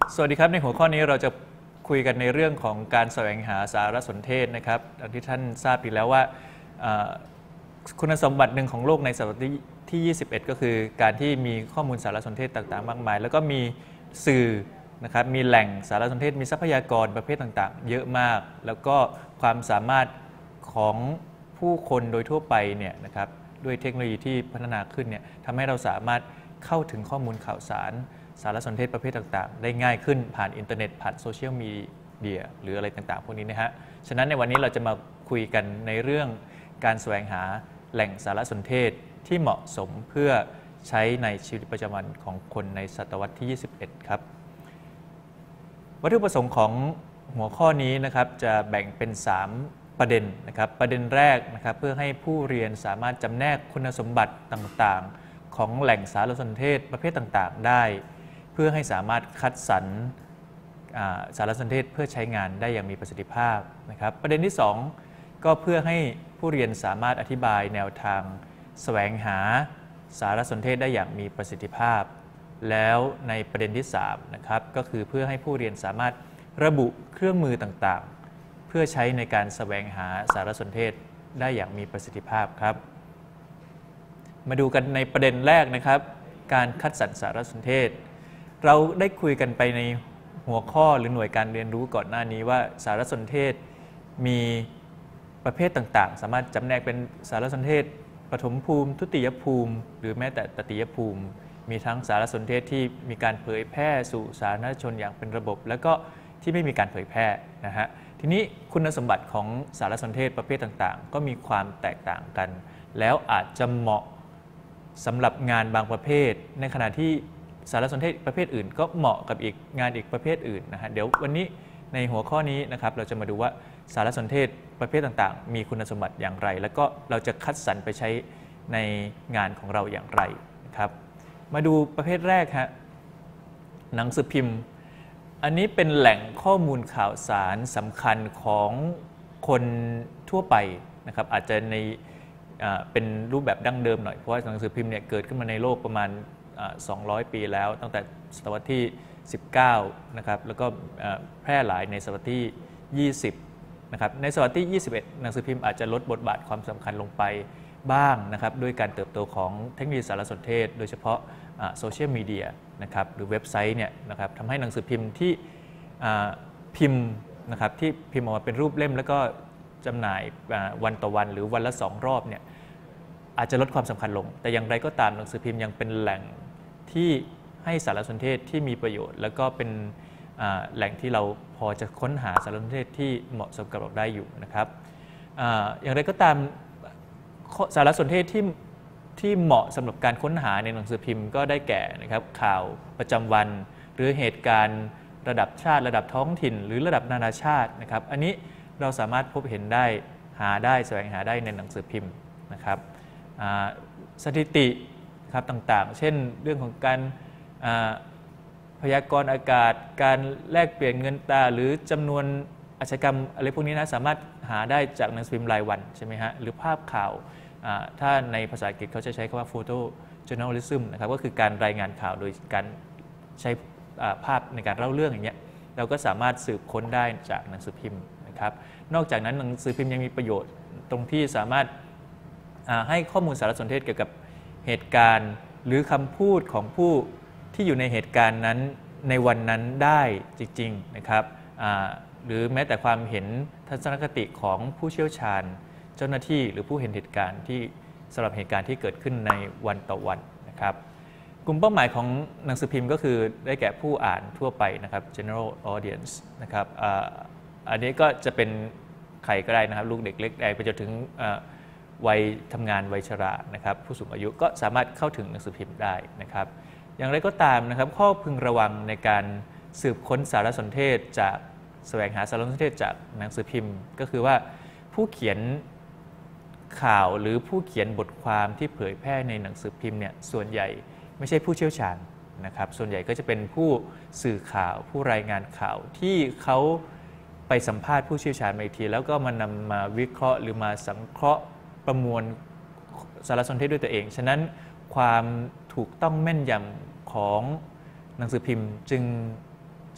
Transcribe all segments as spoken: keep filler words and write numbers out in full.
สวัสดีครับในหัวข้อนี้เราจะคุยกันในเรื่องของการแสวงหาสารสนเทศนะครับอย่างที่ท่านทราบดีแล้วว่าคุณสมบัติหนึ่งของโลกในศตวรรษที่ ยี่สิบเอ็ด ก็คือการที่มีข้อมูลสารสนเทศต่างๆมากมายแล้วก็มีสื่อนะครับมีแหล่งสารสนเทศมีทรัพยากรประเภทต่างๆเยอะมากแล้วก็ความสามารถของผู้คนโดยทั่วไปเนี่ยนะครับด้วยเทคโนโลยีที่พัฒนาขึ้นเนี่ยทำให้เราสามารถเข้าถึงข้อมูลข่าวสารสารสนเทศประเภทต่างๆได้ง่ายขึ้นผ่านอินเทอร์เน็ตผ่านโซเชียลมีเดียหรืออะไรต่างๆพวกนี้นะฮะฉะนั้นในวันนี้เราจะมาคุยกันในเรื่องการแสวงหาแหล่งสารสนเทศที่เหมาะสมเพื่อใช้ในชีวิตประจำวันของคนในศตวรรษที่ ยี่สิบเอ็ด ครับวัตถุประสงค์ของหัวข้อนี้นะครับจะแบ่งเป็นสามประเด็นนะครับประเด็นแรกนะครับเพื่อให้ผู้เรียนสามารถจำแนกคุณสมบัติต่างๆของแหล่งสารสนเทศประเภทต่างๆได้เพื่อให้สามารถคัดสรรสารสนเทศเพื่อใช้งานได้อย่างมีประสิทธิภาพนะครับประเด็นที่สองก็เพื่อให้ผู้เรียนสามารถอธิบายแนวทางแสวงหาสารสนเทศได้อย่างมีประสิทธิภาพแล้วในประเด็นที่สามนะครับก็คือเพื่อให้ผู้เรียนสามารถระบุเครื่องมือต่างๆเพื่อใช้ในการแสวงหาสารสนเทศได้อย่างมีประสิทธิภาพครับมาดูกันในประเด็นแรกนะครับการคัดสรรสารสนเทศเราได้คุยกันไปในหัวข้อหรือหน่วยการเรียนรู้ก่อนหน้านี้ว่าสารสนเทศมีประเภทต่างๆสามารถจำแนกเป็นสารสนเทศปฐมภูมิทุติยภูมิหรือแม้แต่ตติยภูมิมีทั้งสารสนเทศที่มีการเผยแพร่สู่สาธารณชนอย่างเป็นระบบแล้วก็ที่ไม่มีการเผยแพร่นะฮะทีนี้คุณสมบัติของสารสนเทศประเภทต่างๆก็มีความแตกต่างกันแล้วอาจจะเหมาะสำหรับงานบางประเภทในขณะที่สารสนเทศประเภทอื่นก็เหมาะกับอีกงานอีกประเภทอื่นนะฮะเดี๋ยววันนี้ในหัวข้อนี้นะครับเราจะมาดูว่าสารสนเทศประเภทต่างๆมีคุณสมบัติอย่างไรแล้วก็เราจะคัดสรรไปใช้ในงานของเราอย่างไรนะครับมาดูประเภทแรกฮะหนังสือพิมพ์อันนี้เป็นแหล่งข้อมูลข่าวสารสำคัญของคนทั่วไปนะครับอาจจะในเป็นรูปแบบดั้งเดิมหน่อยเพราะว่าหนังสือพิมพ์เนี่ยเกิดขึ้นมาในโลกประมาณสองร้อยปีแล้วตั้งแต่ศตวรรษที่สิบเก้านะครับแล้วก็แพร่หลายในศตวรรษที่ยี่สิบนะครับในศตวรรษที่ยี่สิบเอ็ดหนังสือพิมพ์อาจจะลดบทบาทความสำคัญลงไปบ้างนะครับด้วยการเติบโตของเทคโนโลยีสารสนเทศโดยเฉพาะโซเชียลมีเดียนะครับหรือเว็บไซต์เนี่ยนะครับทำให้หนังสือพิมพ์ที่พิมพ์นะครับที่พิมพ์ออกมาเป็นรูปเล่มแล้วก็จำหน่ายวันต่อวันหรือวันละสองรอบเนี่ยอาจจะลดความสำคัญลงแต่อย่างไรก็ตามหนังสือพิมพ์ยังเป็นแหล่งที่ให้สารสนเทศที่มีประโยชน์แล้วก็เป็นแหล่งที่เราพอจะค้นหาสารสนเทศที่เหมาะสมกับเราได้อยู่นะครับอย่างไรก็ตามสารสนเทศที่ที่เหมาะสำหรับการค้นหาในหนังสือพิมพ์ก็ได้แก่นะครับข่าวประจำวันหรือเหตุการณ์ระดับชาติระดับท้องถิ่นหรือระดับนานาชาตินะครับอันนี้เราสามารถพบเห็นได้หาได้แสวงหาได้ในหนังสือพิมพ์นะครับสถิติครับต่างๆเช่นเรื่องของการพยากรณ์อากาศการแลกเปลี่ยนเงินตราหรือจำนวนอาชญากรรมอะไรพวกนี้นะสามารถหาได้จากหนังสือพิมพ์รายวันใช่ไหมฮะหรือภาพข่าวถ้าในภาษาอังกฤษเขาจะใช้คำว่า photo journalism นะครับก็คือการรายงานข่าวโดยการใช้ภาพในการเล่าเรื่องอย่างเงี้ยเราก็สามารถสืบค้นได้จากหนังสือพิมพ์นะครับนอกจากนั้นหนังสือพิมพ์ยังมีประโยชน์ตรงที่สามารถให้ข้อมูลสารสนเทศเกี่ยวกับเหตุการณ์หรือคำพูดของผู้ที่อยู่ในเหตุการณ์นั้นในวันนั้นได้จริงๆนะครับหรือแม้แต่ความเห็นทัศนคติของผู้เชี่ยวชาญเจ้าหน้าที่หรือผู้เห็นเหตุการณ์ที่สำหรับเหตุการณ์ที่เกิดขึ้นในวันต่อวันนะครับกลุ่มเป้าหมายของหนังสือพิมพ์ก็คือได้แก่ผู้อ่านทั่วไปนะครับ general audience นะครับ อ, อันนี้ก็จะเป็นใครก็ได้นะครับลูกเด็กเล็กไปจนถึงวัยทำงานวัยชรานะครับผู้สูงอายุก็สามารถเข้าถึงหนังสือพิมพ์ได้นะครับอย่างไรก็ตามนะครับข้อพึงระวังในการสืบค้นสารสนเทศจากแสวงหาสารสนเทศจากหนังสือพิมพ์ก็คือว่าผู้เขียนข่าวหรือผู้เขียนบทความที่เผยแพร่ในหนังสือพิมพ์เนี่ยส่วนใหญ่ไม่ใช่ผู้เชี่ยวชาญนะครับส่วนใหญ่ก็จะเป็นผู้สื่อข่าวผู้รายงานข่าวที่เขาไปสัมภาษณ์ผู้เชี่ยวชาญมาอีกทีแล้วก็มานำมาวิเคราะห์หรือมาสังเคราะห์ประมวลสารสนเทศด้วยตัวเองฉะนั้นความถูกต้องแม่นยำของหนังสือพิมพ์จึง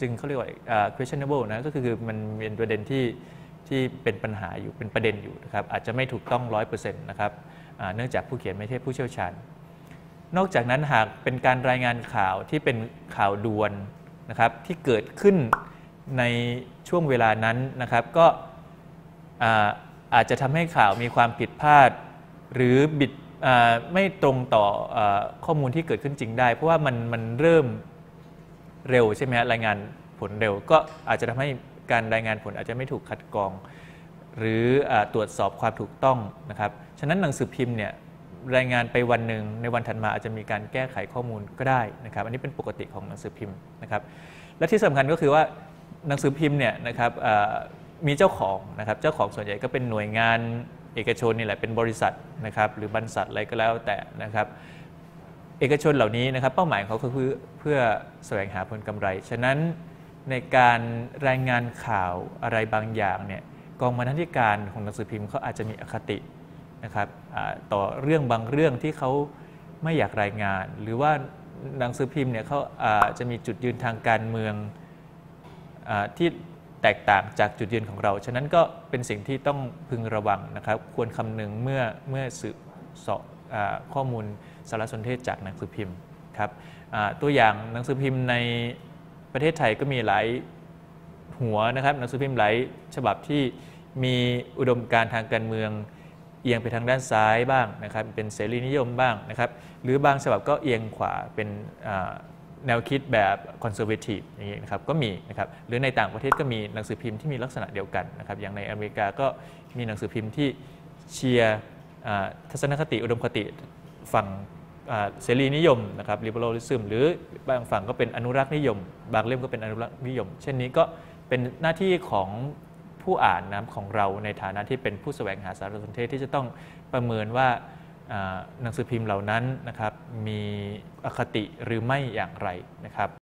จึงเขาเรียกว่า questionable นะก็คือมันเป็นประเด็นที่ที่เป็นปัญหาอยู่เป็นประเด็นอยู่นะครับอาจจะไม่ถูกต้อง ร้อยเปอร์เซ็นต์ นะครับเนื่องจากผู้เขียนไม่ใช่ผู้เชี่ยวชาญนอกจากนั้นหากเป็นการรายงานข่าวที่เป็นข่าวด่วนนะครับที่เกิดขึ้นในช่วงเวลานั้นนะครับก็อาจจะทำให้ข่าวมีความผิดพลาดหรือบิดไม่ตรงต่อข้อมูลที่เกิดขึ้นจริงได้เพราะว่ามันมันเริ่มเร็วใช่ไหมฮะรายงานผลเร็วก็อาจจะทำให้การรายงานผลอาจจะไม่ถูกคัดกรอง หรือตรวจสอบความถูกต้องนะครับฉะนั้นหนังสือพิมพ์เนี่ยรายงานไปวันหนึ่งในวันถัดมาอาจจะมีการแก้ไขข้อมูลก็ได้นะครับอันนี้เป็นปกติของหนังสือพิมพ์นะครับและที่สำคัญก็คือว่าหนังสือพิมพ์เนี่ยนะครับมีเจ้าของนะครับเจ้าของส่วนใหญ่ก็เป็นหน่วยงานเอกชนนี่แหละเป็นบริษัทนะครับหรือบรรษัทอะไรก็แล้วแต่นะครับเอกชนเหล่านี้นะครับเป้าหมายของเขาก็คือเพื่อแสวงหาผลกำไรฉะนั้นในการรายงานข่าวอะไรบางอย่างเนี่ยกองบรรณาธิการของหนังสือพิมพ์เขาอาจจะมีอคตินะครับต่อเรื่องบางเรื่องที่เขาไม่อยากรายงานหรือว่าหนังสือพิมพ์เนี่ยเขาอาจจะมีจุดยืนทางการเมืองที่แตกต่างจากจุดยืนของเราฉะนั้นก็เป็นสิ่งที่ต้องพึงระวังนะครับควรคำนึงเมื่อเมื่อสืบเสาะข้อมูลสารสนเทศจากหนังสือพิมพ์ครับตัวอย่างหนังสือพิมพ์ในประเทศไทยก็มีหลายหัวนะครับหนังสือพิมพ์หลายฉบับที่มีอุดมการณ์ทางการเมืองเอียงไปทางด้านซ้ายบ้างนะครับเป็นเสรีนิยมบ้างนะครับหรือบางฉบับก็เอียงขวาเป็นแนวคิดแบบคอนเซอร์เวทีฟอย่างนี้นะครับก็มีนะครับหรือในต่างประเทศก็มีหนังสือพิมพ์ที่มีลักษณะเดียวกันนะครับอย่างในอเมริกาก็มีหนังสือพิมพ์ที่เชียร์ทัศนคติอุดมคติฝั่งเสรีนิยมนะครับ liberalism หรือบางฝั่งก็เป็นอนุรักษ์นิยมบางเล่มก็เป็นอนุรักษ์นิยมเช่นนี้ก็เป็นหน้าที่ของผู้อ่านนะของเราในฐานะที่เป็นผู้แสวงหาสารสนเทศที่จะต้องประเมินว่าหนังสือพิมพ์เหล่านั้นนะครับมีอคติหรือไม่อย่างไรนะครับ